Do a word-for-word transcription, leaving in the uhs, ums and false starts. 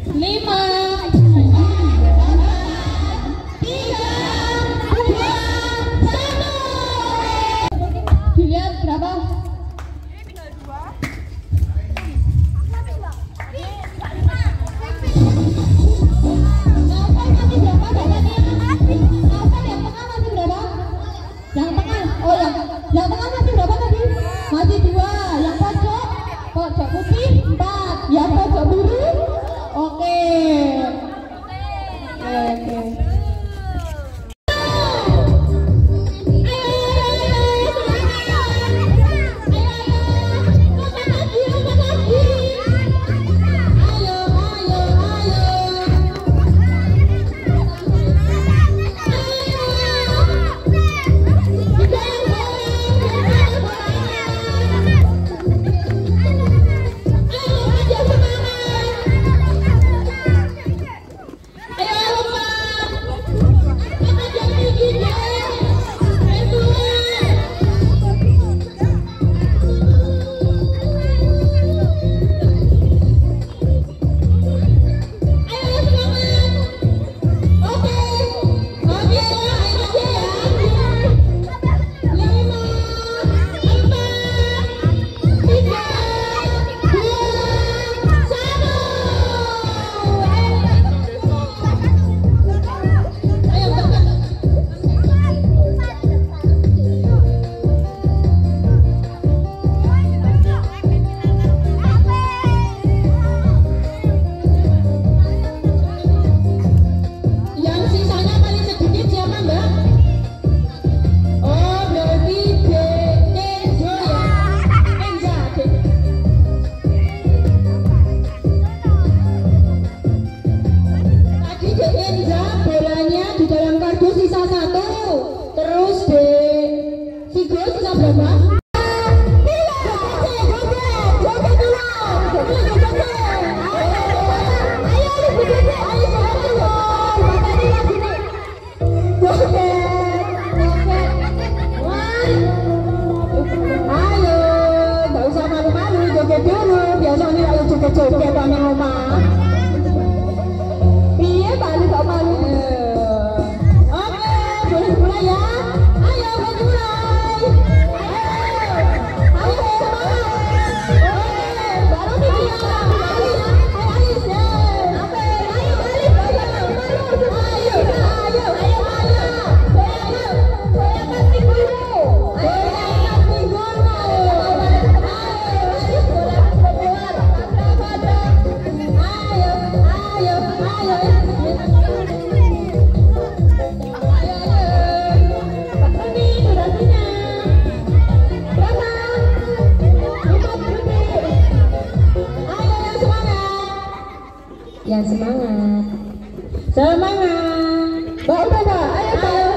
lima, tiga, dua, satu. Dilihat berapa? Yang tengah, oh yang yang tengah masih berapa tadi? Masih dua. Yang pojok, pojok putih empat. Yang pojok biru, oke. Oke, oke. Joget ana omah. Piye bali kok malu? Oke, boleh mulai ya. Ayo mulai. Ayo. Ayo semangat. Oke, baru nih ya. Ayo Alis ya. Oke, ayo balik ayo. Ayo, ayo, ayo ayo. Ayo. Saya kasih dulu. Saya kasih dulu. Ya semangat, semangat, bawa bawa, ayo bawa.